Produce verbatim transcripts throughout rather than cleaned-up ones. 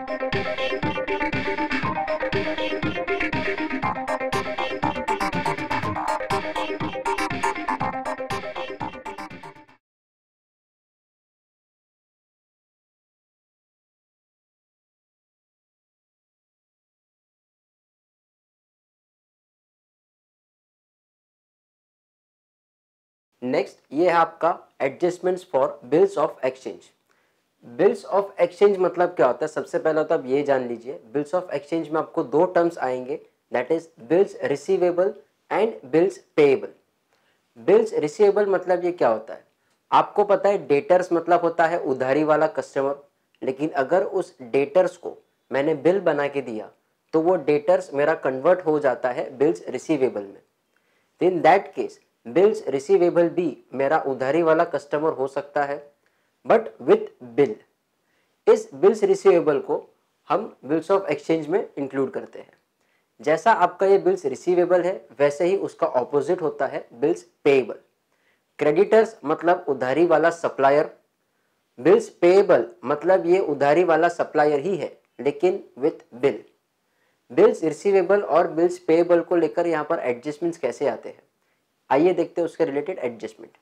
Next ये है आपका adjustments for bills of exchange. Bills of exchange मतलब क्या होता है? सबसे पहले तो आप ये जान लीजिए, बिल्स ऑफ एक्सचेंज में आपको दो टर्म्स आएंगे, that is bills receivable and bills payable. Bills receivable मतलब ये क्या होता है? आपको पता है डेटर्स मतलब होता है उधारी वाला कस्टमर, लेकिन अगर उस डेटर्स को मैंने बिल बना के दिया तो वो डेटर्स मेरा कन्वर्ट हो जाता है बिल्स रिसीवेबल में। In that case bills receivable भी मेरा उधारी वाला कस्टमर हो सकता है, बट विथ बिल। इस बिल्स रिसीवेबल को हम बिल्स ऑफ एक्सचेंज में इंक्लूड करते हैं। जैसा आपका ये बिल्स रिसीवेबल है वैसे ही उसका ऑपोजिट होता है बिल्स पेएबल। क्रेडिटर्स मतलब उधारी वाला सप्लायर, बिल्स पेएबल मतलब ये उधारी वाला सप्लायर ही है लेकिन विथ बिल। बिल्स रिसीवेबल और बिल्स पेएबल को लेकर यहाँ पर एडजस्टमेंट्स कैसे आते हैं, आइए देखते हैं उसके रिलेटेड एडजस्टमेंट।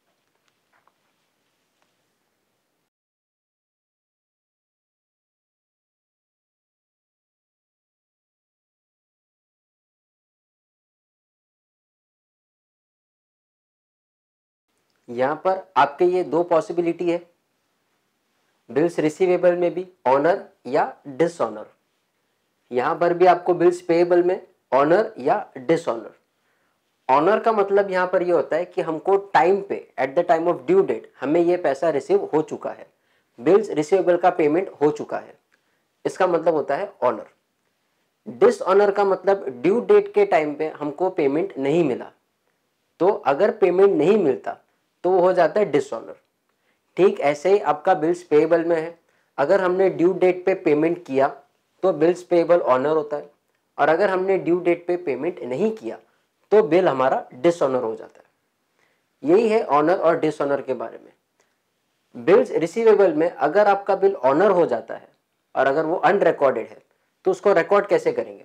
यहां पर आपके ये दो पॉसिबिलिटी है, बिल्स रिसीवेबल में भी ऑनर या डिसऑनर। यहां पर भी आपको बिल्स पेएबल में ऑनर या डिसऑनर। ऑनर का मतलब यहां पर ये होता है कि हमको टाइम पे, at the time of due date हमें ये पैसा रिसीव हो चुका है, बिल्स रिसीवेबल का पेमेंट हो चुका है, इसका मतलब होता है ऑनर। डिसऑनर का मतलब ड्यू डेट के टाइम पे हमको पेमेंट नहीं मिला, तो अगर पेमेंट नहीं मिलता तो वो हो जाता है डिसऑनर। ठीक ऐसे ही आपका बिल्स पेएबल में है, अगर हमने ड्यू डेट पे पेमेंट किया तो बिल्स पेएबल ऑनर होता है, और अगर हमने ड्यू डेट पे पेमेंट नहीं किया तो बिल हमारा डिसऑनर हो जाता है। यही है ऑनर और डिसऑनर के बारे में। बिल्स रिसीवेबल में अगर आपका बिल ऑनर हो जाता है और अगर वो अनरिकॉर्डेड है तो उसको रिकॉर्ड कैसे करेंगे?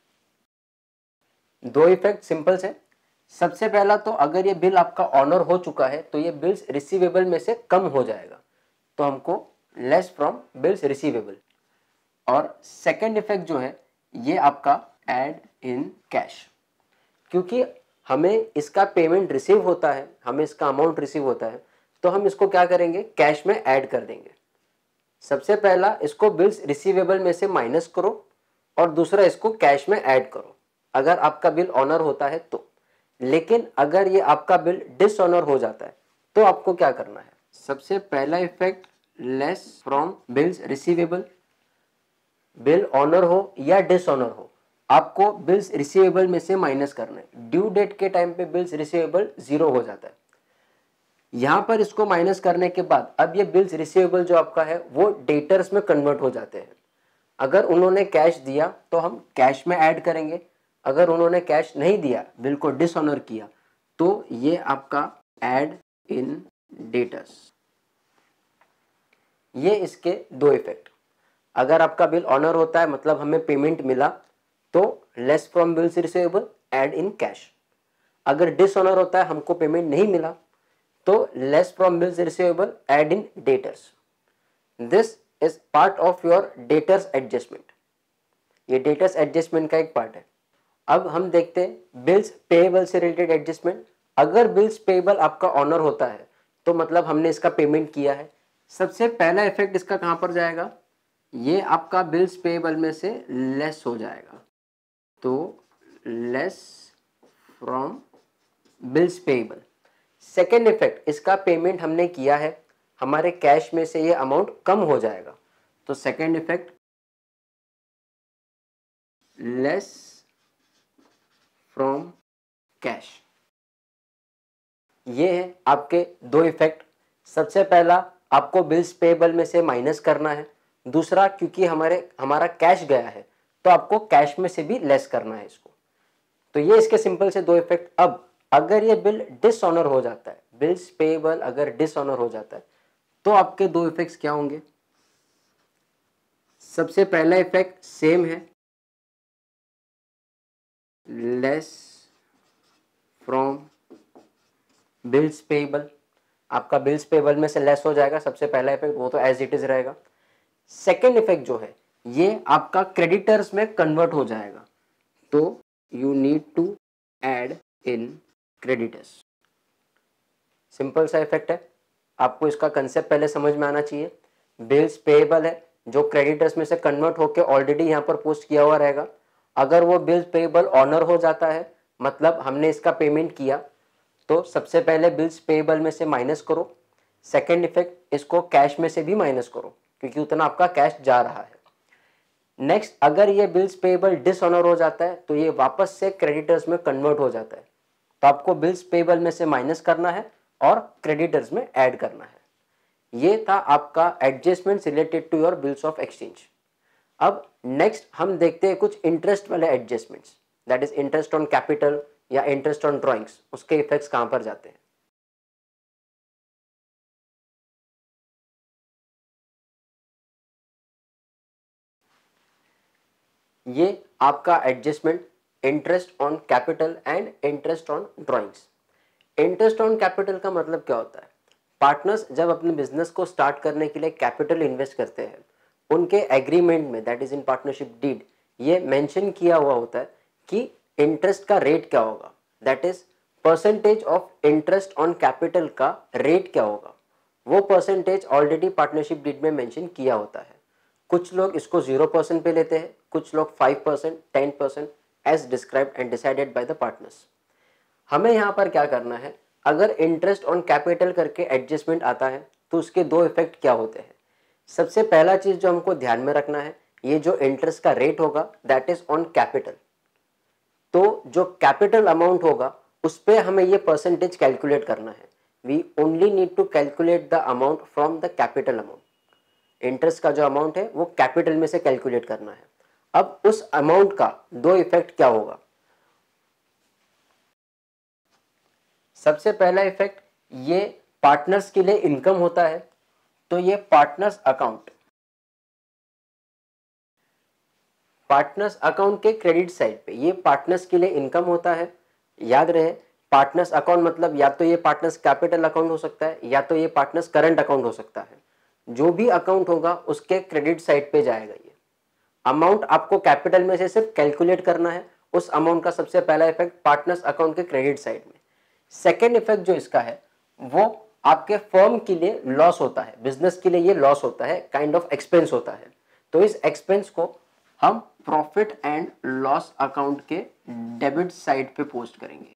दो इफेक्ट सिंपल से। सबसे पहला तो अगर ये बिल आपका ऑनर हो चुका है तो ये बिल्स रिसीवेबल में से कम हो जाएगा, तो हमको लेस फ्रॉम बिल्स रिसीवेबल। और सेकंड इफेक्ट जो है ये आपका ऐड इन कैश, क्योंकि हमें इसका पेमेंट रिसीव होता है, हमें इसका अमाउंट रिसीव होता है, तो हम इसको क्या करेंगे, कैश में ऐड कर देंगे। सबसे पहला इसको बिल्स रिसीवेबल में से माइनस करो और दूसरा इसको कैश में ऐड करो, अगर आपका बिल ऑनर होता है तो। लेकिन अगर ये आपका बिल डिसऑनर हो जाता है तो आपको क्या करना है? सबसे पहला effect less from bills receivable. Bill honour हो या डिसऑनर हो, आपको बिल्स रिसीवेबल में से माइनस करना है। ड्यू डेट के टाइम पे बिल्स रिसीवेबल जीरो हो जाता है, यहां पर इसको माइनस करने के बाद अब ये बिल्स रिसीवेबल जो आपका है वो डेटर्स में कन्वर्ट हो जाते हैं। अगर उन्होंने कैश दिया तो हम कैश में ऐड करेंगे, अगर उन्होंने कैश नहीं दिया, बिल को डिसऑनर किया, तो ये आपका ऐड इन डेटर्स। ये इसके दो इफेक्ट। अगर आपका बिल ऑनर होता है मतलब हमें पेमेंट मिला तो less from bills receivable, add in cash. अगर डिसऑनर होता है, हमको पेमेंट नहीं मिला, तो less from bills receivable, add in debtors. This is part of your debtors adjustment. ये डेटर्स एडजस्टमेंट का एक पार्ट है। अब हम देखते हैं बिल्स पेएबल से रिलेटेड एडजस्टमेंट। अगर बिल्स पेएबल आपका ऑनर होता है तो मतलब हमने इसका पेमेंट किया है। सबसे पहला इफेक्ट इसका कहां पर जाएगा? ये आपका बिल्स पेएबल में से लेस हो जाएगा, तो less from bills payable. Second effect, इसका पेमेंट हमने किया है, हमारे कैश में से ये अमाउंट कम हो जाएगा, तो second effect less from cash. ये है आपके दो इफेक्ट। सबसे पहला आपको बिल्स पेएबल में से माइनस करना है, दूसरा क्योंकि हमारे हमारा कैश गया है तो आपको कैश में से भी लेस करना है इसको। तो ये इसके सिंपल से दो इफेक्ट। अब अगर ये बिल डिसऑनर हो जाता है, बिल्स पेएबल अगर डिसऑनर हो जाता है तो आपके दो इफेक्ट्स क्या होंगे? सबसे पहला इफेक्ट सेम है, लेस फ्रॉम बिल्स पेबल, आपका बिल्स पेबल में से लेस हो जाएगा, सबसे पहला इफेक्ट वो तो एज इट इज रहेगा। सेकेंड इफेक्ट जो है ये आपका क्रेडिटर्स में कन्वर्ट हो जाएगा, तो you need to add in creditors. Simple सा इफेक्ट है, आपको इसका कंसेप्ट पहले समझ में आना चाहिए। बिल्स पेएबल है जो क्रेडिटर्स में से कन्वर्ट होकर ऑलरेडी यहाँ पर पोस्ट किया हुआ रहेगा। अगर वो बिल्स पेएबल ऑनर हो जाता है, मतलब हमने इसका पेमेंट किया, तो सबसे पहले बिल्स पेएबल में से माइनस करो। सेकेंड इफेक्ट, इसको कैश में से भी माइनस करो क्योंकि उतना आपका कैश जा रहा है। नेक्स्ट, अगर ये बिल्स पेएबल डिसऑनर हो जाता है तो ये वापस से क्रेडिटर्स में कन्वर्ट हो जाता है, तो आपको बिल्स पेएबल में से माइनस करना है और क्रेडिटर्स में ऐड करना है। ये था आपका adjustment related to your bills of exchange. अब नेक्स्ट हम देखते हैं कुछ इंटरेस्ट वाले adjustments, that is interest on capital या इंटरेस्ट ऑन ड्राइंग्स, उसके इफेक्ट्स कहां पर जाते हैं। ये आपका adjustment interest on capital and interest on drawings. Interest on capital का मतलब क्या होता है? पार्टनर्स जब अपने बिजनेस को स्टार्ट करने के लिए कैपिटल इन्वेस्ट करते हैं, उनके एग्रीमेंट में, that is in partnership deed, ये मेंशन किया हुआ होता है कि इंटरेस्ट का रेट क्या होगा, that is percentage of interest on capital का रेट क्या होगा, वो परसेंटेज ऑलरेडी पार्टनरशिप डीड में मेंशन किया होता है। कुछ लोग इसको जीरो परसेंट पे लेते हैं, कुछ लोग five percent, ten percent, as described and decided by the partners. हमें यहाँ पर क्या करना है, अगर इंटरेस्ट ऑन कैपिटल करके एडजस्टमेंट आता है तो उसके दो इफेक्ट क्या होते हैं। सबसे पहला चीज जो हमको ध्यान में रखना है, ये जो इंटरेस्ट का रेट होगा दैट इज ऑन कैपिटल, तो जो कैपिटल अमाउंट होगा उस पर हमें ये परसेंटेज कैलकुलेट करना है। We only need to calculate the amount from the capital amount. Interest का जो अमाउंट है वो कैपिटल में से कैलकुलेट करना है। अब उस अमाउंट का दो इफेक्ट क्या होगा। सबसे पहला इफेक्ट, ये पार्टनर्स के लिए इनकम होता है, तो ये पार्टनर्स अकाउंट पार्टनर्स अकाउंट के क्रेडिट साइड पे ये पार्टनर्स के लिए इनकम होता है। याद रहे, पार्टनर्स अकाउंट मतलब या तो ये पार्टनर्स कैपिटल अकाउंट हो सकता है या तो ये पार्टनर्स करंट अकाउंट हो सकता है। जो भी अकाउंट होगा उसके क्रेडिट साइड पे जाएगा। ये अमाउंट आपको कैपिटल में से सिर्फ कैलकुलेट करना है, उस अमाउंट का सबसे पहला इफेक्ट पार्टनर्स अकाउंट के क्रेडिट साइड में। सेकेंड इफेक्ट जो इसका है वो आपके फर्म के लिए लॉस होता है, बिजनेस के लिए ये लॉस होता है, काइंड ऑफ एक्सपेंस होता है, तो इस एक्सपेंस को हम प्रॉफिट एंड लॉस अकाउंट के डेबिट साइड पे पोस्ट करेंगे।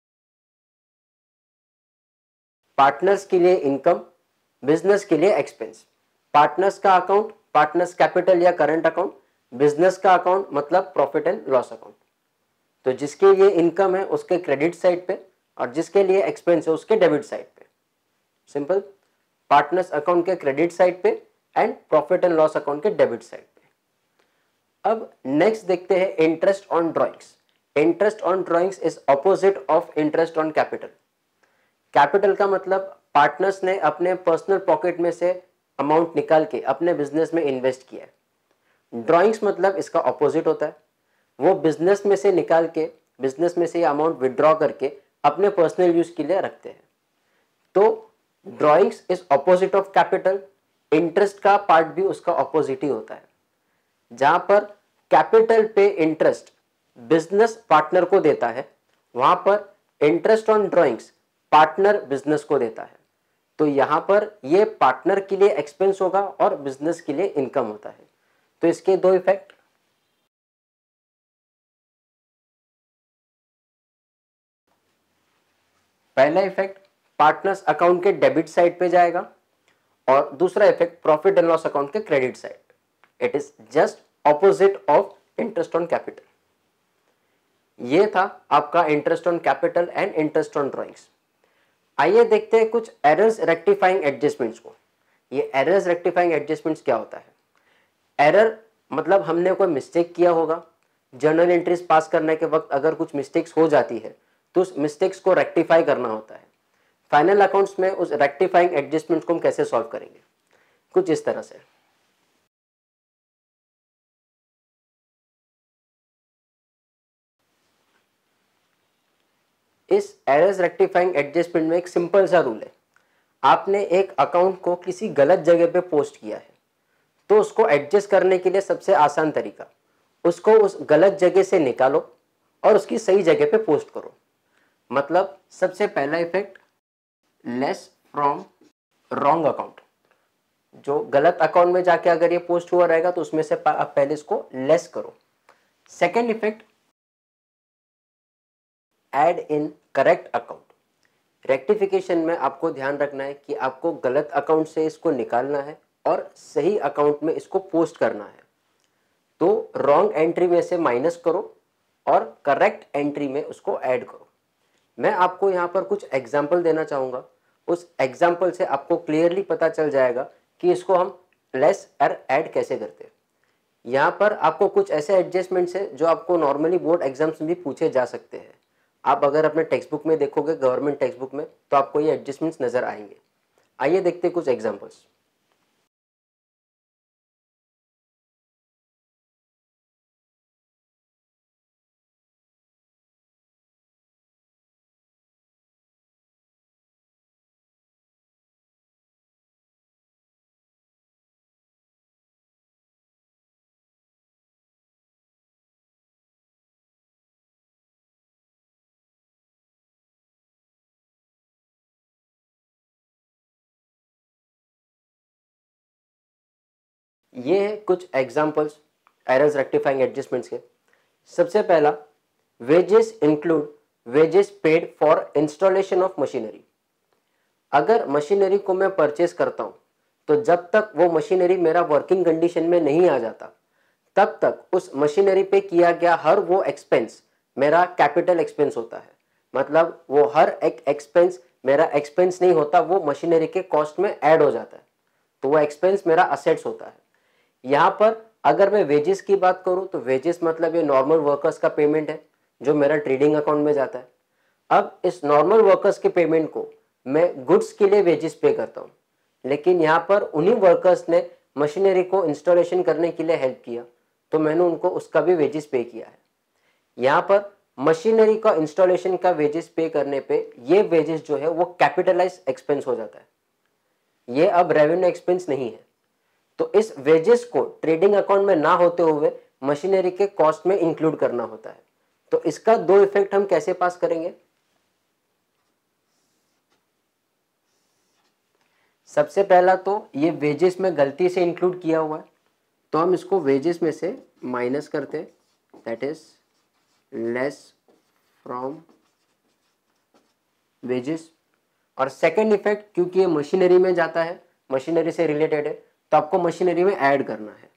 पार्टनर्स के लिए इनकम, बिजनेस के लिए एक्सपेंस। पार्टनर्स का अकाउंट पार्टनर्स कैपिटल या करंट अकाउंट, बिजनेस का अकाउंट मतलब प्रॉफिट एंड लॉस अकाउंट। तो जिसके लिए इनकम है उसके क्रेडिट साइड पे और जिसके लिए एक्सपेंस है उसके डेबिट साइड पे। सिंपल, पार्टनर्स अकाउंट के क्रेडिट साइड पे and profit and loss account के डेबिट साइड पे। अब नेक्स्ट देखते हैं interest on drawings. Interest on drawings is opposite of interest on capital. Capital का मतलब पार्टनर्स ने अपने पर्सनल पॉकेट में से अमाउंट निकाल के अपने बिजनेस में इन्वेस्ट किया है। ड्रॉइंग्स मतलब इसका ऑपोजिट होता है, वो बिजनेस में से निकाल के बिजनेस में से ये अमाउंट विड्रॉ करके अपने पर्सनल यूज के लिए रखते हैं। तो drawings is opposite of capital, interest का पार्ट भी उसका ऑपोजिट ही होता है। जहां पर कैपिटल पे इंटरेस्ट बिजनेस पार्टनर को देता है, वहां पर interest on drawings partner business को देता है। तो यहां पर ये पार्टनर के लिए एक्सपेंस होगा और बिजनेस के लिए इनकम होता है। तो इसके दो इफेक्ट, पहला इफेक्ट पार्टनर्स अकाउंट के डेबिट साइड पे जाएगा और दूसरा effect profit and loss account के credit side. It is just opposite of interest on capital. ये था आपका interest on capital and interest on drawings. आइए देखते हैं कुछ एरर्स रेक्टिफाइंग एडजस्टमेंट्स को। ये एरर्स रेक्टिफाइंग एडजस्टमेंट्स क्या होता है? एरर मतलब हमने कोई मिस्टेक किया होगा, जर्नल एंट्रीज पास करने के वक्त अगर कुछ मिस्टेक्स हो जाती है तो उस मिस्टेक्स को रेक्टिफाई करना होता है। फाइनल अकाउंट्स में उस रेक्टिफाइंग एडजस्टमेंट्स को हम कैसे सॉल्व करेंगे? कुछ इस तरह से। इस एरर्स रेक्टिफाइंग एडजस्टमेंट में एक सिंपल सा रूल है। आपने एक अकाउंट को किसी गलत जगह पे पोस्ट किया है, तो उसको एडजस्ट करने के लिए सबसे आसान तरीका, उसको उस गलत जगह से निकालो और उसकी सही जगह पे पोस्ट करो। मतलब सबसे पहला effect, less from wrong account. जो गलत अकाउंट में जाके अगर ये पोस्ट हुआ रहेगा तो उसमें से आप पहले इसको लेस करो। Second effect, add in correct account. Rectification में आपको ध्यान रखना है कि आपको गलत अकाउंट से इसको निकालना है और सही अकाउंट में इसको पोस्ट करना है। तो रॉन्ग एंट्री में से माइनस करो और करेक्ट एंट्री में उसको ऐड करो। मैं आपको यहाँ पर कुछ एग्जाम्पल देना चाहूँगा। उस एग्जाम्पल से आपको क्लियरली पता चल जाएगा कि इसको हम लेस और ऐड कैसे करते हैं। यहाँ पर आपको कुछ ऐसे एडजस्टमेंट्स है जो आपको नॉर्मली बोर्ड एग्जाम्स में भी पूछे जा सकते हैं। आप अगर अपने टेक्स्ट बुक में देखोगे, गवर्नमेंट टेक्स्ट बुक में, तो आपको ये एडजस्टमेंट्स नजर आएंगे। आइए देखते हैं कुछ एग्जाम्पल्स। ये है कुछ एग्जाम्पल्स एरर्स रेक्टिफाइंग एडजस्टमेंट्स के। सबसे पहला, wages include wages paid for installation of machinery. अगर मशीनरी को मैं परचेस करता हूं तो जब तक वो मशीनरी मेरा वर्किंग कंडीशन में नहीं आ जाता, तब तक उस मशीनरी पे किया गया हर वो एक्सपेंस मेरा कैपिटल एक्सपेंस होता है। मतलब वो हर एक एक्सपेंस मेरा एक्सपेंस नहीं होता, वो मशीनरी के कॉस्ट में ऐड हो जाता है, तो वो एक्सपेंस मेरा असेट्स होता है। यहाँ पर अगर मैं वेजेस की बात करूं तो वेजेस मतलब ये नॉर्मल वर्कर्स का पेमेंट है जो मेरा ट्रेडिंग अकाउंट में जाता है। अब इस नॉर्मल वर्कर्स के पेमेंट को मैं गुड्स के लिए वेजेस पे करता हूँ, लेकिन यहाँ पर उन्हीं वर्कर्स ने मशीनरी को इंस्टॉलेशन करने के लिए हेल्प किया, तो मैंने उनको उसका भी वेजेस पे किया है। यहाँ पर मशीनरी का इंस्टॉलेशन का वेजेस पे करने पे ये वेजेस जो है वो कैपिटलाइज एक्सपेंस हो जाता है, ये अब रेवेन्यू एक्सपेंस नहीं है। तो इस वेजेस को ट्रेडिंग अकाउंट में ना होते हुए मशीनरी के कॉस्ट में इंक्लूड करना होता है। तो इसका दो इफेक्ट हम कैसे पास करेंगे। सबसे पहला तो ये वेजेस में गलती से इंक्लूड किया हुआ है, तो हम इसको वेजेस में से माइनस करते, that is less from wages. और सेकंड इफेक्ट, क्योंकि ये मशीनरी में जाता है, मशीनरी से रिलेटेड है, तो आपको मशीनरी में ऐड करना है।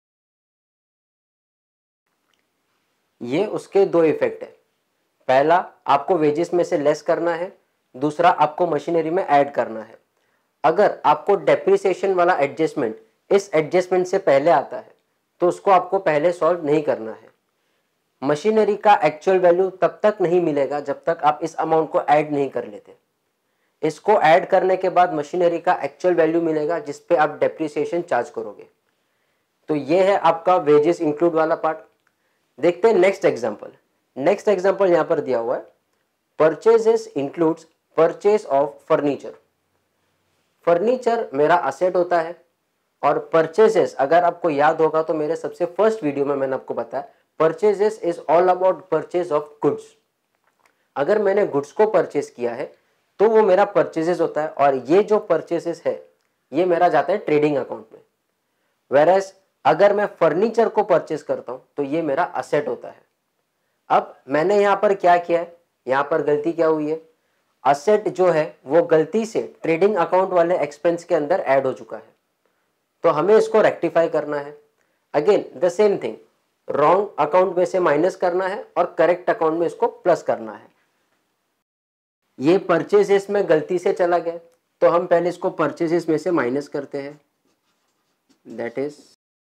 ये उसके दो इफेक्ट है। पहला, आपको वेजेस में से लेस करना है, दूसरा आपको मशीनरी में ऐड करना है। अगर आपको डेप्रिसिएशन वाला एडजस्टमेंट इस एडजस्टमेंट से पहले आता है तो उसको आपको पहले सॉल्व नहीं करना है। मशीनरी का एक्चुअल वैल्यू तब तक नहीं मिलेगा जब तक आप इस अमाउंट को ऐड नहीं कर लेते। इसको ऐड करने के बाद मशीनरी का एक्चुअल वैल्यू मिलेगा जिस पे आप डेप्रिसिएशन चार्ज करोगे। तो ये है आपका वेजेस इंक्लूड वाला पार्ट। देखते हैं नेक्स्ट एग्जांपल। नेक्स्ट एग्जांपल यहां पर दिया हुआ है, purchases includes purchase of furniture. Furniture मेरा असेट होता है और परचेजेस, अगर आपको याद होगा तो मेरे सबसे फर्स्ट वीडियो में मैंने आपको बताया purchases is all about purchase of goods. अगर मैंने गुड्स को परचेज किया है तो वो मेरा परचेजेस होता है, और ये जो परचेजेस है ये मेरा जाता है ट्रेडिंग अकाउंट में। वेरएज अगर मैं फर्नीचर को परचेज करता हूं तो ये मेरा असेट होता है। अब मैंने यहां पर क्या किया है, यहां पर गलती क्या हुई है, असेट जो है वो गलती से ट्रेडिंग अकाउंट वाले एक्सपेंस के अंदर ऐड हो चुका है, तो हमें इसको रेक्टिफाई करना है। Again the same thing, wrong account में से माइनस करना है और करेक्ट अकाउंट में इसको प्लस करना है। ये परचेजेस में गलती से चला गया, तो हम पहले इसको परचेजेस में से माइनस करते हैं, that is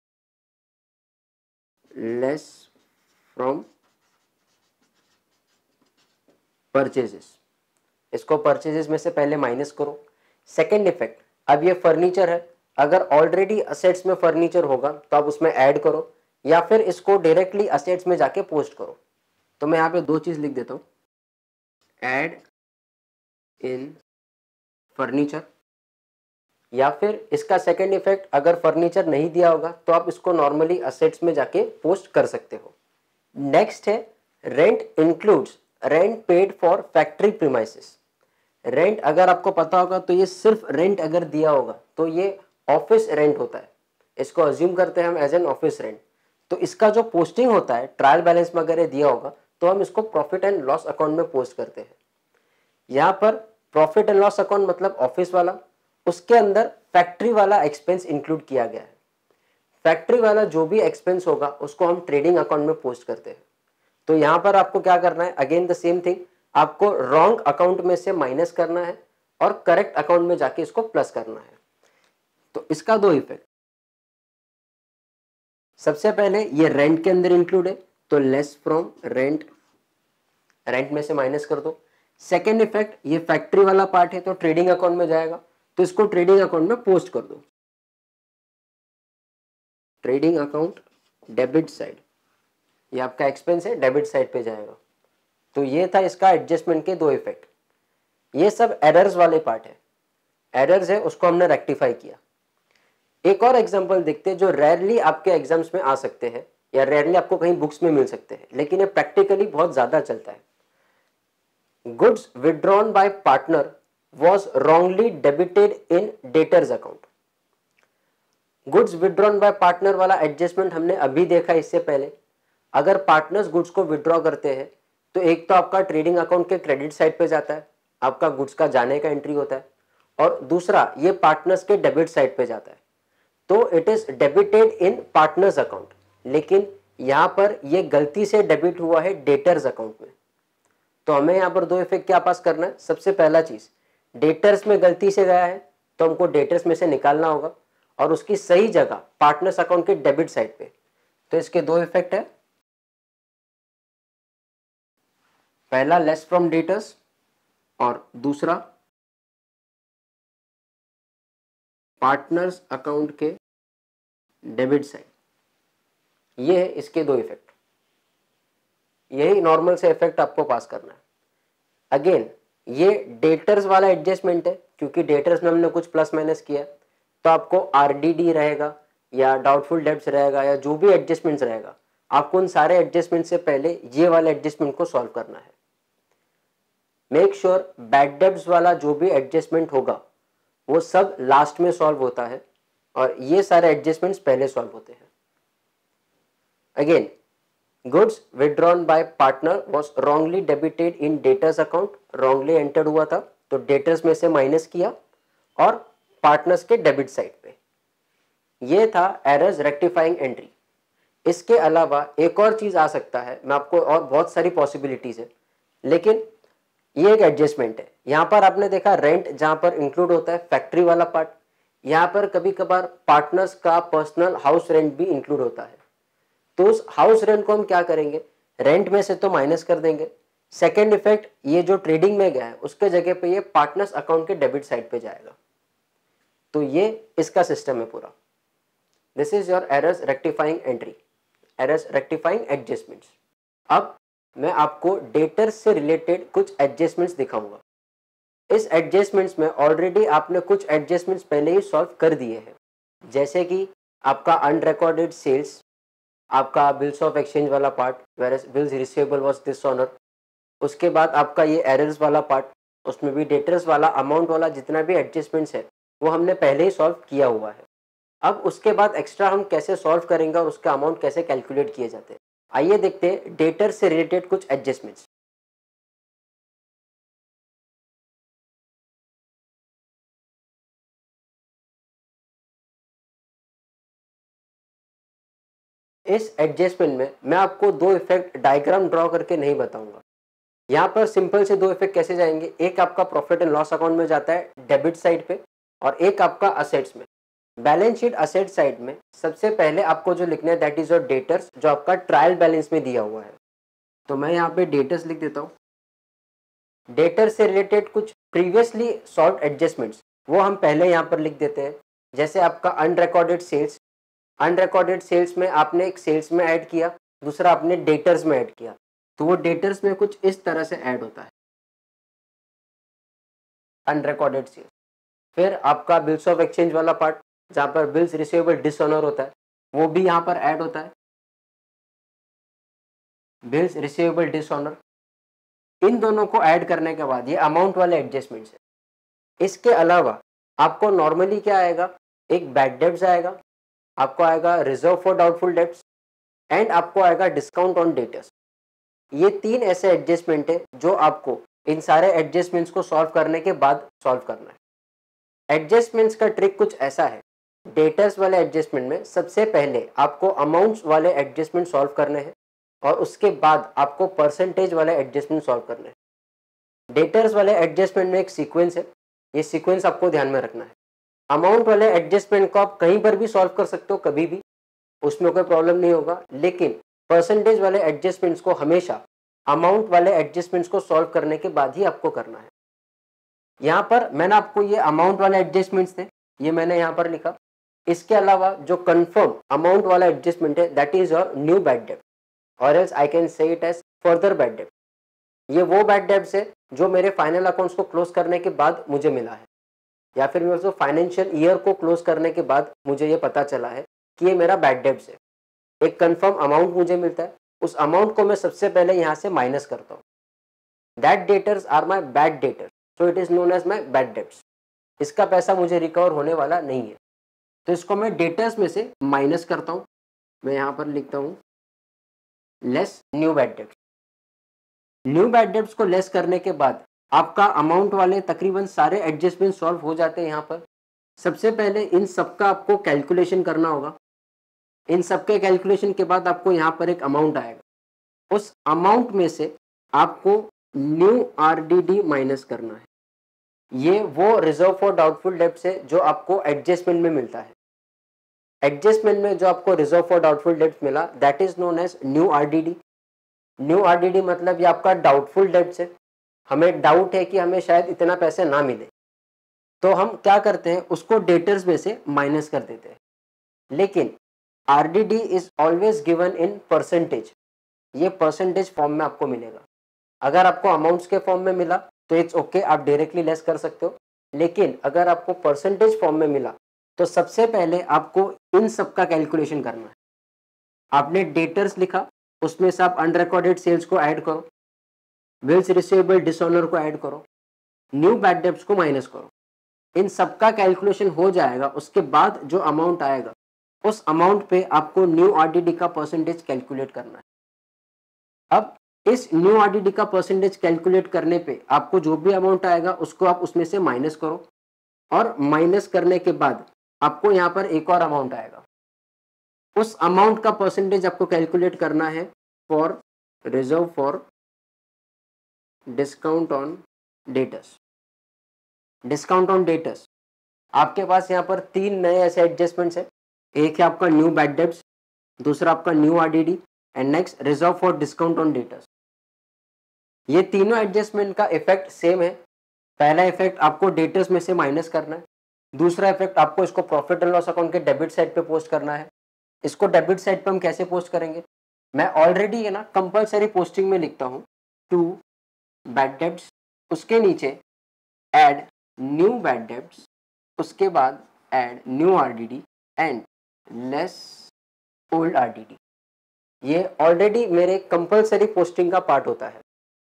less from purchases. इसको परचेजेस में से पहले माइनस करो। सेकेंड इफेक्ट, अब ये फर्नीचर है, अगर ऑलरेडी असेट्स में फर्नीचर होगा तो आप उसमें ऐड करो, या फिर इसको डायरेक्टली असेट्स में जाके पोस्ट करो। तो मैं यहाँ पे दो चीज लिख देता हूँ, ऐड इन फर्नीचर, या फिर इसका सेकंड इफेक्ट, अगर फर्नीचर नहीं दिया होगा तो आप इसको नॉर्मली असेट्स में जाके पोस्ट कर सकते हो। नेक्स्ट है rent includes rent paid for factory premises. Rent अगर आपको पता होगा तो ये सिर्फ रेंट अगर दिया होगा तो ये ऑफिस रेंट होता है, इसको अज्यूम करते हैं हम एज एन ऑफिस रेंट। तो इसका जो पोस्टिंग होता है ट्रायल बैलेंस में अगर ये दिया होगा तो हम इसको प्रॉफिट एंड लॉस अकाउंट में पोस्ट करते हैं। यहाँ पर प्रॉफिट एंड लॉस अकाउंट मतलब ऑफिस वाला, उसके अंदर फैक्ट्री वाला एक्सपेंस इंक्लूड किया गया है। फैक्ट्री वाला जो भी एक्सपेंस होगा उसको हम ट्रेडिंग अकाउंट में पोस्ट करते हैं। तो यहाँ पर आपको क्या करना है, अगेन द सेम थिंग, आपको रॉन्ग अकाउंट में से माइनस करना है और करेक्ट अकाउंट में जाके इसको प्लस करना है। तो इसका दो इफेक्ट, सबसे पहले ये रेंट के अंदर इंक्लूड है तो लेस फ्रॉम रेंट, रेंट में से माइनस कर दो। सेकेंड इफेक्ट, ये फैक्ट्री वाला पार्ट है तो ट्रेडिंग अकाउंट में जाएगा तो इसको ट्रेडिंग अकाउंट में पोस्ट कर दो। ट्रेडिंग अकाउंट डेबिट साइड, ये आपका एक्सपेंस है, डेबिट साइड पे जाएगा। तो ये था इसका एडजस्टमेंट के दो इफेक्ट। ये सब एरर्स वाले पार्ट है, एरर्स है उसको हमने रेक्टिफाई किया। एक और एग्जांपल देखते हैं जो रेयरली आपके एग्जाम्स में आ सकते हैं या रेयरली आपको कहीं बुक्स में मिल सकते हैं, लेकिन ये प्रैक्टिकली बहुत ज्यादा चलता है। Goods withdrawn by partner was wrongly debited in debtors account। Goods withdrawn by partner वाला एडजस्टमेंट हमने अभी देखा इससे पहले। अगर पार्टनर्स गुड्स को विड्रॉ करते हैं तो एक तो आपका ट्रेडिंग अकाउंट के क्रेडिट साइड पे जाता है, आपका गुड्स का जाने का एंट्री होता है, और दूसरा ये पार्टनर्स के डेबिट साइड पे जाता है तो it is debited in partners account. लेकिन यहाँ पर ये गलती से डेबिट हुआ है डेटर्स अकाउंट में। तो हमें यहाँ पर दो इफेक्ट क्या पास करना है, सबसे पहला चीज डेटर्स में गलती से गया है तो हमको डेटर्स में से निकालना होगा और उसकी सही जगह पार्टनर्स अकाउंट के डेबिट साइड पे। तो इसके दो इफेक्ट है, पहला लेस फ्रॉम डेटर्स और दूसरा पार्टनर्स अकाउंट के डेबिट साइड। ये है इसके दो इफेक्ट, यही नॉर्मल से इफेक्ट आपको पास करना है। अगेन ये डेटर्स वाला एडजस्टमेंट है क्योंकि डेटर्स में हमने कुछ प्लस माइनस किया तो आपको आरडीडी रहेगा या डाउटफुल डेब्ट्स रहेगा या जो भी एडजस्टमेंट्स रहेगा, आपको उन सारे एडजस्टमेंट से पहले ये वाले एडजस्टमेंट को सॉल्व करना है। मेक श्योर बैड डेब्ट्स वाला जो भी एडजस्टमेंट होगा वो सब लास्ट में सॉल्व होता है और ये सारे एडजस्टमेंट्स पहले सॉल्व होते हैं। Again goods withdrawn by partner was wrongly debited in debtors account, wrongly entered हुआ था तो डेटर्स में से माइनस किया और पार्टनर्स के डेबिट साइड पे। ये था एरर्स रेक्टिफाइंग एंट्री। इसके अलावा एक और चीज आ सकता है, मैं आपको, और बहुत सारी पॉसिबिलिटीज है लेकिन ये एक एडजस्टमेंट है। यहाँ पर आपने देखा रेंट जहां पर इंक्लूड होता है फैक्ट्री वाला पार्ट, यहाँ पर कभी कभार पार्टनर्स का पर्सनल हाउस रेंट भी इंक्लूड होता है। तो उस हाउस रेंट को हम क्या करेंगे, रेंट में से तो माइनस कर देंगे। सेकेंड इफेक्ट, ये जो ट्रेडिंग में गया है उसके जगह पे ये पार्टनर्स अकाउंट के डेबिट साइड पे जाएगा। तो ये इसका सिस्टम है पूरा। This is your errors rectifying entry, errors rectifying adjustments. अब मैं आपको डेटर्स से रिलेटेड कुछ एडजस्टमेंट्स दिखाऊंगा। इस एडजस्टमेंट्स में ऑलरेडी आपने कुछ एडजस्टमेंट्स पहले ही सॉल्व कर दिए हैं, जैसे कि आपका अनरिकॉर्डेड सेल्स, आपका बिल्स ऑफ एक्सचेंज वाला part, where bills receivable was dishonour. उसके बाद आपका ये एरर्स वाला पार्ट, उसमें भी डेटर्स वाला अमाउंट वाला जितना भी एडजस्टमेंट्स है वो हमने पहले ही सॉल्व किया हुआ है। अब उसके बाद एक्स्ट्रा हम कैसे सॉल्व करेंगे और उसका अमाउंट कैसे कैलकुलेट किए जाते हैं, आइए देखते हैं डेटर से रिलेटेड कुछ एडजस्टमेंट्स। इस एडजस्टमेंट में मैं आपको दो इफेक्ट डायग्राम ड्रॉ करके नहीं बताऊंगा। यहाँ पर सिंपल से दो इफेक्ट कैसे जाएंगे, एक आपका प्रॉफिट एंड लॉस अकाउंट में जाता है डेबिट साइड पे और एक आपका असेट्स में। बैलेंस शीट असेट साइड में सबसे पहले आपको जो लिखना है दैट इज योर डेटर्स, जो आपका ट्रायल बैलेंस में दिया हुआ है। तो मैं यहाँ पे डेटर्स लिख देता हूँ। डेटर से रिलेटेड कुछ प्रीवियसली सॉल्व एडजस्टमेंट्स वो हम पहले यहाँ पर लिख देते हैं। जैसे आपका अनरिकॉर्डेड सेल्स, अनरिकॉर्डेड सेल्स में आपने एक सेल्स में ऐड किया, दूसरा आपने डेटर्स में ऐड किया, तो वो डेटर्स में कुछ इस तरह से ऐड होता है। Unrecorded sales. फिर आपका बिल्स ऑफ एक्सचेंज वाला पार्ट जहाँ पर बिल्स रिसीवेबल डिसऑनर होता है वो भी यहाँ पर ऐड होता है, बिल्स रिसीवेबल डिसऑनर। इन दोनों को ऐड करने के बाद ये अमाउंट वाले एडजस्टमेंट्स है। इसके अलावा आपको नॉर्मली क्या आएगा, एक बैड डेब्ट्स आएगा, आपको आएगा reserve for doubtful debts and आपको आएगा डिस्काउंट ऑन डेटर्स। ये तीन ऐसे एडजस्टमेंट है जो आपको इन सारे एडजस्टमेंट्स को सॉल्व करने के बाद सॉल्व करना है। एडजस्टमेंट्स का ट्रिक कुछ ऐसा है, डेटर्स वाले एडजस्टमेंट में सबसे पहले आपको अमाउंट्स वाले एडजस्टमेंट सॉल्व करने हैं और उसके बाद आपको परसेंटेज वाले एडजस्टमेंट सॉल्व करने हैं। डेटर्स वाले एडजस्टमेंट में एक सीक्वेंस है, ये सीक्वेंस आपको ध्यान में रखना है। अमाउंट वाले एडजस्टमेंट को आप कहीं पर भी सॉल्व कर सकते हो, कभी भी, उसमें कोई प्रॉब्लम नहीं होगा, लेकिन परसेंटेज वाले एडजस्टमेंट्स को हमेशा अमाउंट वाले एडजस्टमेंट्स को सॉल्व करने के बाद ही आपको करना है। यहाँ पर मैंने आपको ये अमाउंट वाले एडजस्टमेंट्स थे, ये मैंने यहाँ पर लिखा। इसके अलावा जो कंफर्म अमाउंट वाला एडजस्टमेंट है that is your new bad डेब्ट और else I can say it as further bad डेब्ट। ये वो बैड डेब्ट्स है जो मेरे फाइनल अकाउंट्स को क्लोज करने के बाद मुझे मिला है, या फिर मेरे फाइनेंशियल ईयर को क्लोज करने के बाद मुझे ये पता चला है कि ये मेरा बैड डेब्ट्स है। एक कंफर्म अमाउंट मुझे मिलता है, उस अमाउंट को मैं सबसे पहले यहाँ से माइनस करता हूँ। That debtors are my bad debtor, so it is known as my bad debts. इसका पैसा मुझे रिकवर होने वाला नहीं है, तो इसको मैं डेटर्स में से माइनस करता हूँ। मैं यहाँ पर लिखता हूँ less new bad debts. New bad debts को लेस करने के बाद आपका अमाउंट वाले तकरीबन सारे एडजस्टमेंट सॉल्व हो जाते हैं। यहाँ पर सबसे पहले इन सबका आपको कैलकुलेशन करना होगा। इन सबके कैलकुलेशन के बाद आपको यहाँ पर एक अमाउंट आएगा, उस अमाउंट में से आपको न्यू आरडीडी माइनस करना है। ये वो रिजर्व फॉर डाउटफुल डेब्ट्स है जो आपको एडजस्टमेंट में मिलता है। एडजस्टमेंट में जो आपको रिजर्व फॉर डाउटफुल डेब्ट्स मिला that is known as new RDD. New RDD मतलब ये आपका डाउटफुल डेब्ट्स है, हमें डाउट है कि हमें शायद इतना पैसे ना मिले, तो हम क्या करते हैं, उसको डेटर्स में से माइनस कर देते हैं। लेकिन RDD is always given in percentage, ये परसेंटेज फॉर्म में आपको मिलेगा। अगर आपको अमाउंट्स के फॉर्म में मिला तो इट्स ओके okay, आप डायरेक्टली लेस कर सकते हो, लेकिन अगर आपको परसेंटेज फॉर्म में मिला तो सबसे पहले आपको इन सब का कैलकुलेशन करना है। आपने डेटर्स लिखा, उसमें से आप अनरिकॉर्डेड सेल्स को ऐड करो, बिल्स रिसीवेबल डिसऑनर को ऐड करो, न्यू बैड डेब्ट्स को माइनस करो। इन सब का कैलकुलेशन हो जाएगा, उसके बाद जो अमाउंट आएगा उस अमाउंट पे आपको न्यू आरडीडी का परसेंटेज कैलकुलेट करना है। अब इस न्यू आरडीडी का परसेंटेज कैलकुलेट करने पे आपको जो भी अमाउंट आएगा उसको आप उसमें से माइनस करो, और माइनस करने के बाद आपको यहाँ पर एक और अमाउंट आएगा। उस अमाउंट का परसेंटेज आपको कैलकुलेट करना है for reserve for discount on debtors. Discount on debtors आपके पास यहाँ पर तीन नए ऐसे एडजस्टमेंट्स है। एक है आपका न्यू बैड डेब्ट्स, दूसरा आपका new RDD and next reserve for discount on debtors. ये तीनों एडजस्टमेंट का इफेक्ट सेम है। पहला इफेक्ट आपको डेटर्स में से माइनस करना है, दूसरा इफेक्ट आपको इसको प्रॉफिट एंड लॉस अकाउंट के डेबिट साइड पे पोस्ट करना है। इसको डेबिट साइड पे हम कैसे पोस्ट करेंगे, मैं ऑलरेडी है ना कंपलसरी पोस्टिंग में लिखता हूँ टू बैड डेब्ट्स, उसके नीचे ऐड न्यू बैड डेब्ट्स, उसके बाद add new RDD and less old RDD. ये ऑलरेडी मेरे कंपलसरी पोस्टिंग का पार्ट होता है।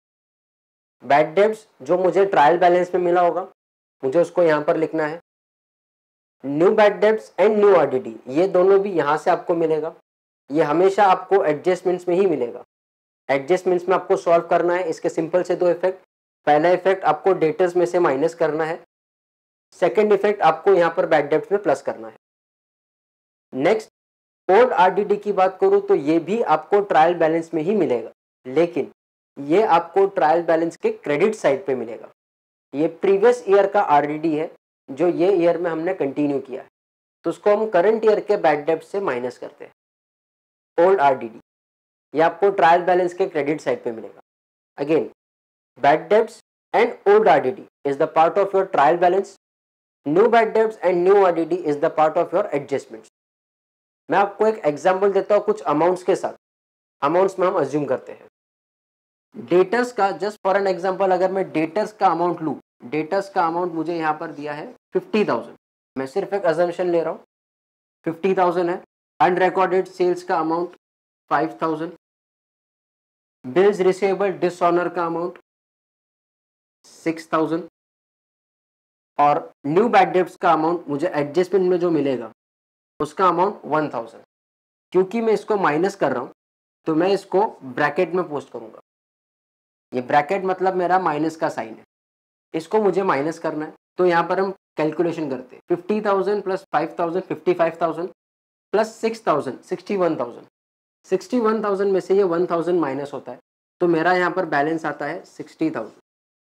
बैड डेब्ट्स जो मुझे ट्रायल बैलेंस में मिला होगा मुझे उसको यहाँ पर लिखना है। New bad debts and new RDD ये दोनों भी यहाँ से आपको मिलेगा। ये हमेशा आपको एडजस्टमेंट्स में ही मिलेगा। एडजस्टमेंट्स में आपको सॉल्व करना है। इसके सिंपल से दो इफेक्ट, पहला इफेक्ट आपको डेटर्स में से माइनस करना है, सेकेंड इफेक्ट आपको यहाँ पर बैड डेब्ट्स में प्लस करना है। नेक्स्ट ओल्ड आरडीडी की बात करूँ तो ये भी आपको ट्रायल बैलेंस में ही मिलेगा, लेकिन ये आपको ट्रायल बैलेंस के क्रेडिट साइड पे मिलेगा। ये प्रीवियस ईयर का आरडीडी है जो ये ईयर में हमने कंटिन्यू किया है, तो उसको हम करंट ईयर के बैड डेब्ट्स से माइनस करते हैं। ओल्ड आरडीडी ये आपको ट्रायल बैलेंस के क्रेडिट साइड पे मिलेगा। Again bad debts and old RDD is the part of your trial balance, new bad debts and new RDD is the part of your adjustments. मैं आपको एक example देता हूँ कुछ अमाउंट्स के साथ। अमाउंट्स में हम अज्यूम करते हैं डेटर्स का, जस्ट फॉर एन एग्जांपल अगर मैं डेटर्स का अमाउंट लूँ डेटर्स का अमाउंट मुझे यहाँ पर दिया है फिफ्टी थाउजेंड, मैं सिर्फ एक अजम्पशन ले रहा हूँ, फिफ्टी थाउजेंड है। अनरिकॉर्डेड सेल्स का amount five thousand, bills receivable dishonour का अमाउंट सिक्स थाउजेंड, और न्यू बैड डेब्ट्स का अमाउंट मुझे एडजस्टमेंट में जो मिलेगा उसका अमाउंट वन थाउजेंड। क्योंकि मैं इसको माइनस कर रहा हूँ तो मैं इसको ब्रैकेट में पोस्ट करूंगा। ये ब्रैकेट मतलब मेरा माइनस का साइन है, इसको मुझे माइनस करना है। तो यहाँ पर हम कैलकुलेशन करते हैं, fifty thousand plus five thousand fifty five thousand plus six thousand sixty one thousand, sixty one thousand में से ये वन थाउजेंड माइनस होता है, तो मेरा यहाँ पर बैलेंस आता है सिक्सटी थाउजेंड।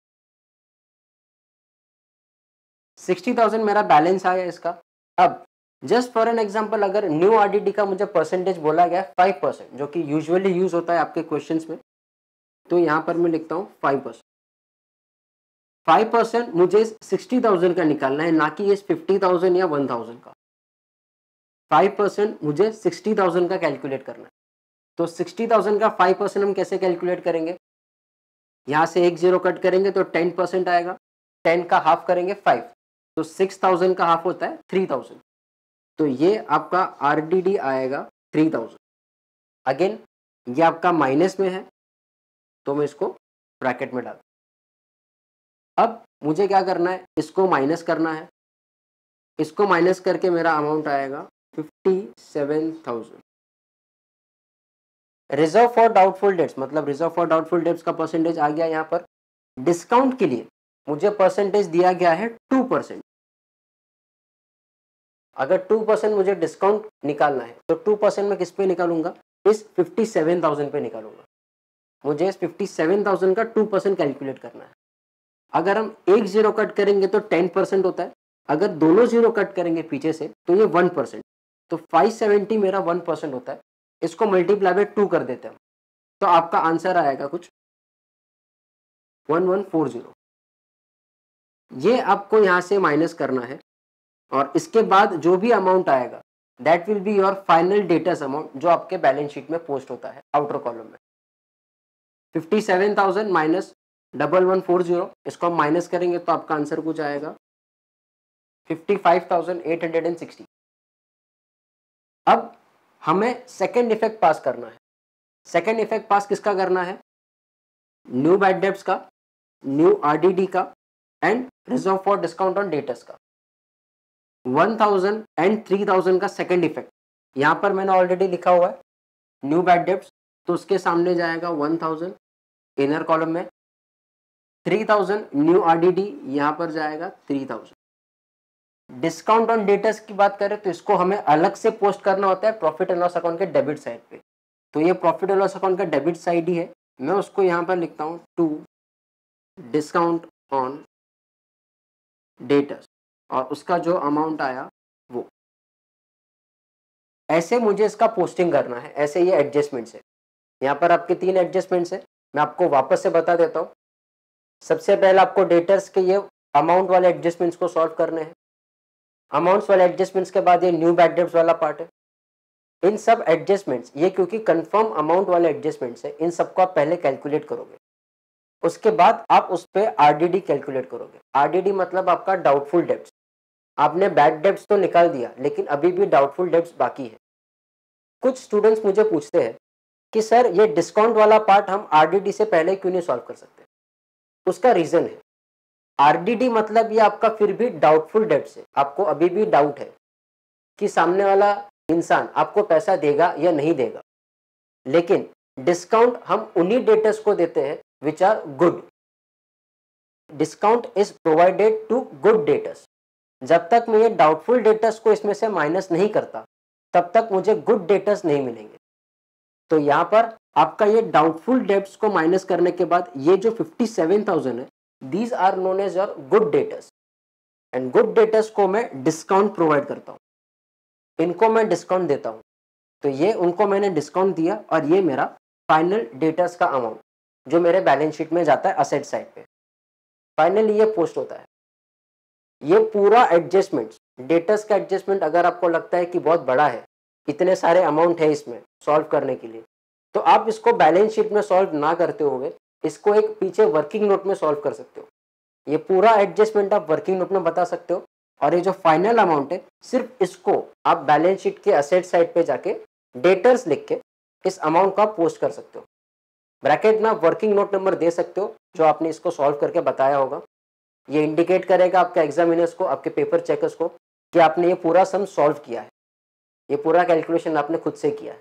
सिक्सटी थाउजेंड मेरा बैलेंस आया इसका। अब जस्ट फॉर एन एग्जांपल, अगर न्यू आरडीडी का मुझे परसेंटेज बोला गया है फाइव परसेंट, जो कि यूजुअली यूज होता है आपके क्वेश्चंस में, तो यहाँ पर मैं लिखता हूँ फाइव परसेंट। फाइव परसेंट मुझे सिक्सटी थाउजेंड का निकालना है, ना कि ये फिफ्टी थाउजेंड या वन थाउजेंड का। फाइव परसेंट मुझे सिक्सटी थाउजेंड का कैलकुलेट करना है। तो सिक्सटी थाउजेंड का फाइव परसेंट हम कैसे कैलकुलेट करेंगे? यहाँ से एक जीरो कट करेंगे तो टेन परसेंट आएगा, टेन का हाफ करेंगे फाइव, तो सिक्स थाउजेंड का हाफ होता है थ्री थाउजेंड। तो ये आपका आरडीडी आएगा थ्री थाउजेंड। अगेन ये आपका माइनस में है, तो मैं इसको ब्रैकेट में डाल। अब मुझे क्या करना है, इसको माइनस करना है। इसको माइनस करके मेरा अमाउंट आएगा fifty seven thousand. Reserve for doubtful debts, मतलब रिजर्व फॉर डाउटफुल डेट्स का परसेंटेज आ गया यहाँ पर। डिस्काउंट के लिए मुझे परसेंटेज दिया गया है टू परसेंट। अगर टू परसेंट मुझे डिस्काउंट निकालना है तो टू परसेंट मैं किस पे निकालूंगा? इस फिफ्टी सेवन थाउजेंड पे निकालूंगा। मुझे इस फिफ्टी सेवन थाउजेंड का टू परसेंट कैलकुलेट करना है। अगर हम एक जीरो कट करेंगे तो टेन परसेंट होता है, अगर दोनों जीरो कट करेंगे पीछे से तो ये वन परसेंट, तो फाइव सेवेंटी मेरा वन परसेंट होता है। इसको मल्टीप्लाई बाय टू कर देते हैं, तो आपका आंसर आएगा कुछ वन वन फोर जीरो। ये आपको यहाँ से माइनस करना है, और इसके बाद जो भी अमाउंट आएगा that will be your final debtors amount, जो आपके बैलेंस शीट में पोस्ट होता है आउटर कॉलम में। Fifty seven thousand minus double one four zero, इसको हम माइनस करेंगे तो आपका आंसर कुछ आएगा fifty five thousand eight hundred and sixty. अब हमें सेकेंड इफेक्ट पास करना है। सेकेंड इफेक्ट पास किसका करना है? न्यू बैड डेब्ट्स का, न्यू आरडीडी का, and reserve for discount on debtors का। One thousand and three thousand का सेकेंड इफेक्ट यहाँ पर मैंने ऑलरेडी लिखा हुआ है, न्यू बैड डेब्ट्स, तो उसके सामने जाएगा वन थाउजेंड इनर कॉलम में, थ्री थाउजेंड न्यू आरडीडी यहाँ पर जाएगा three thousand. Discount on debtors की बात करें तो इसको हमें अलग से पोस्ट करना होता है प्रॉफिट एंड लॉस अकाउंट के डेबिट साइड पे। तो ये प्रॉफिट एंड लॉस अकाउंट का डेबिट साइड ही है, मैं उसको यहाँ पर लिखता हूँ टू डिस्काउंट ऑन डेटर्स, और उसका जो अमाउंट आया वो। ऐसे मुझे इसका पोस्टिंग करना है, ऐसे ये एडजस्टमेंट्स है। यहाँ पर आपके तीन एडजस्टमेंट्स है, मैं आपको वापस से बता देता हूँ। सबसे पहले आपको डेटर्स के ये अमाउंट वाले एडजस्टमेंट्स को सॉल्व करने हैं। अमाउंट्स वाले एडजस्टमेंट्स के बाद ये न्यू बैड डेब्ट्स वाला पार्ट है। इन सब एडजस्टमेंट्स, ये क्योंकि कंफर्म अमाउंट वाले एडजस्टमेंट्स है, इन सबको आप पहले कैलकुलेट करोगे, उसके बाद आप उस पर आरडीडी कैलकुलेट करोगे। आरडीडी मतलब आपका डाउटफुल डेब्ट्स। आपने बैड डेब्ट्स तो निकाल दिया, लेकिन अभी भी डाउटफुल डेब्ट्स बाकी है। कुछ स्टूडेंट्स मुझे पूछते हैं कि सर ये डिस्काउंट वाला पार्ट हम आरडीडी से पहले क्यों नहीं सॉल्व कर सकते? उसका रीजन है, आरडीडी मतलब ये आपका फिर भी डाउटफुल डेब्ट्स है। आपको अभी भी डाउट है कि सामने वाला इंसान आपको पैसा देगा या नहीं देगा, लेकिन डिस्काउंट हम उन्हीं डेटर्स को देते हैं which are good. Discount is provided to good debtors. जब तक मैं ये डाउटफुल डेटर्स को इसमें से माइनस नहीं करता, तब तक मुझे गुड डेटर्स नहीं मिलेंगे। तो यहाँ पर आपका ये डाउटफुल डेब्ट्स को माइनस करने के बाद ये जो फिफ्टी सेवन थाउजेंड है, these are known as your good debtors, and good debtors को मैं डिस्काउंट प्रोवाइड करता हूँ, इनको मैं डिस्काउंट देता हूँ। तो ये उनको मैंने डिस्काउंट दिया, और ये मेरा फाइनल डेटर्स का अमाउंट जो मेरे बैलेंस शीट में जाता है असेट साइड पे, फाइनली ये पोस्ट होता है। ये पूरा एडजस्टमेंट, डेटर्स का एडजस्टमेंट अगर आपको लगता है कि बहुत बड़ा है, इतने सारे अमाउंट है इसमें सॉल्व करने के लिए, तो आप इसको बैलेंस शीट में सॉल्व ना करते हुए इसको एक पीछे वर्किंग नोट में सॉल्व कर सकते हो। ये पूरा एडजस्टमेंट आप वर्किंग नोट में बता सकते हो, और ये जो फाइनल अमाउंट है सिर्फ इसको आप बैलेंस शीट के असेट साइड पे जाके डेटर्स लिख के इस अमाउंट को आप पोस्ट कर सकते हो। ब्रैकेट में आप वर्किंग नोट नंबर दे सकते हो जो आपने इसको सॉल्व करके बताया होगा। ये इंडिकेट करेगा आपके एग्जामिनर्स को, आपके पेपर चेकर्स को कि आपने ये पूरा सम सॉल्व किया है, ये पूरा कैलकुलेशन आपने खुद से किया है।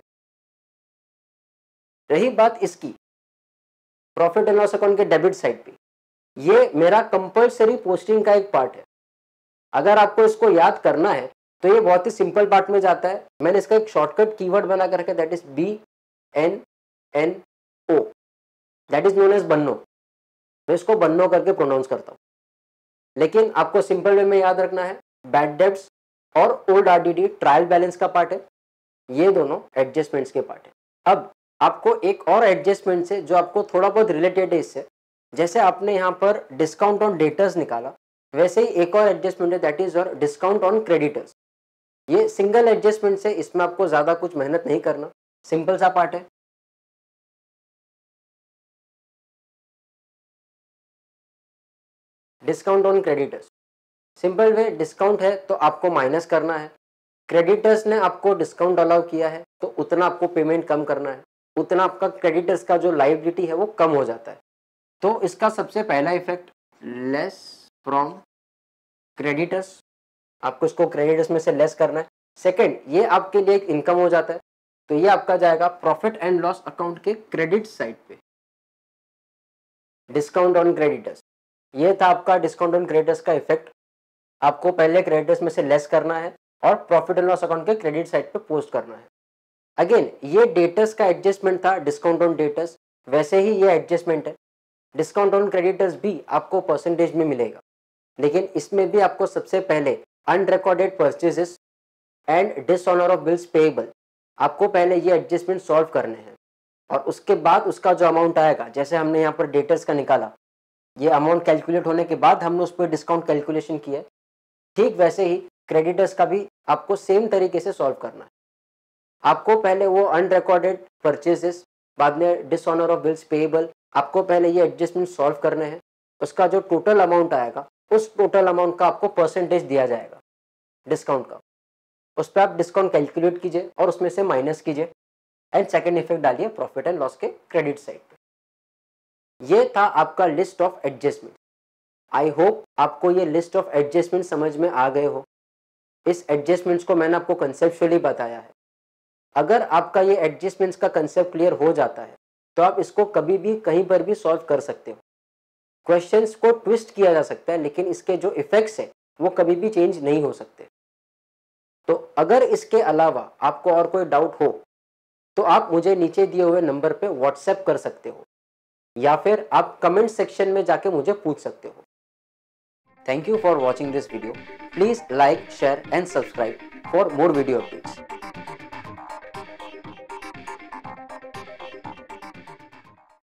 रही बात इसकी प्रॉफिट एंड लॉस अकाउंट के डेबिट साइड पे, ये मेरा कंपल्सरी पोस्टिंग का एक पार्ट है। अगर आपको इसको याद करना है तो ये बहुत ही सिंपल पार्ट में जाता है। मैंने इसका एक शॉर्टकट कीवर्ड बना कर रखा है, that is B N N O, that is known as बन्नो। मैं इसको बन्नो करके प्रोनाउंस करता हूँ, लेकिन आपको सिंपल वे में याद रखना है बैड डेब्ट्स और ओल्ड आरडीडी ट्रायल बैलेंस का पार्ट है, ये दोनों एडजस्टमेंट्स के पार्ट है। अब आपको एक और एडजस्टमेंट से जो आपको थोड़ा बहुत रिलेटेड है इससे, जैसे आपने यहाँ पर डिस्काउंट ऑन डेटर्स निकाला, वैसे ही एक और एडजस्टमेंट है दैट इज और डिस्काउंट ऑन क्रेडिटर्स। ये सिंगल एडजस्टमेंट से, इसमें आपको ज्यादा कुछ मेहनत नहीं करना, सिंपल सा पार्ट है। Discount on creditors, simple way, discount है तो आपको माइनस करना है, क्रेडिटर्स ने आपको डिस्काउंट अलाउ किया है तो उतना आपको पेमेंट कम करना है, उतना आपका क्रेडिटर्स का जो लायबिलिटी है वो कम हो जाता है। तो इसका सबसे पहला इफेक्ट लेस फ्रॉम क्रेडिटर्स, आपको इसको क्रेडिटर्स में से लेस करना है। सेकंड, ये आपके लिए एक इनकम हो जाता है, तो ये आपका जाएगा प्रॉफिट एंड लॉस अकाउंट के क्रेडिट साइड पे। डिस्काउंट ऑन क्रेडिटर्स, ये था आपका डिस्काउंट ऑन क्रेडिटर्स का इफेक्ट। आपको पहले क्रेडिटर्स में से लेस करना है और प्रॉफिट एंड लॉस अकाउंट के क्रेडिट साइड पे पोस्ट करना है। अगेन ये डेटर्स का एडजस्टमेंट था, डिस्काउंट ऑन डेटर्स, वैसे ही ये एडजस्टमेंट है। डिस्काउंट ऑन क्रेडिटर्स भी आपको परसेंटेज में मिलेगा, लेकिन इसमें भी आपको सबसे पहले unrecorded purchases and dishonour of bills payable, आपको पहले ये एडजस्टमेंट सॉल्व करने हैं, और उसके बाद उसका जो अमाउंट आएगा, जैसे हमने यहाँ पर डेटर्स का निकाला, ये अमाउंट कैलकुलेट होने के बाद हमने उस पर डिस्काउंट कैलकुलेशन किया, ठीक वैसे ही क्रेडिटर्स का भी आपको सेम तरीके से सॉल्व करना है। आपको पहले वो अनरिकॉर्डेड परचेजेस, बाद में डिसऑनर ऑफ बिल्स पेएबल, आपको पहले ये एडजस्टमेंट सॉल्व करने हैं। उसका जो टोटल अमाउंट आएगा, उस टोटल अमाउंट का आपको परसेंटेज दिया जाएगा डिस्काउंट का, उस पर आप डिस्काउंट कैलकुलेट कीजिए और उसमें से माइनस कीजिए, एंड सेकेंड इफेक्ट डालिए प्रॉफिट एंड लॉस के क्रेडिट साइड पे। ये था आपका list of adjustment. I hope आपको ये लिस्ट ऑफ एडजस्टमेंट समझ में आ गए हो। इस एडजस्टमेंट्स को मैंने आपको कंसेप्चुअली बताया है। अगर आपका ये एडजस्टमेंट्स का कंसेप्ट क्लियर हो जाता है तो आप इसको कभी भी कहीं पर भी सॉल्व कर सकते हो। क्वेश्चंस को ट्विस्ट किया जा सकता है, लेकिन इसके जो इफेक्ट्स है वो कभी भी चेंज नहीं हो सकते। तो अगर इसके अलावा आपको और कोई डाउट हो तो आप मुझे नीचे दिए हुए नंबर पे व्हाट्सएप कर सकते हो, या फिर आप कमेंट सेक्शन में जाके मुझे पूछ सकते हो। Thank you for watching this video. Please like, share and subscribe for more video updates.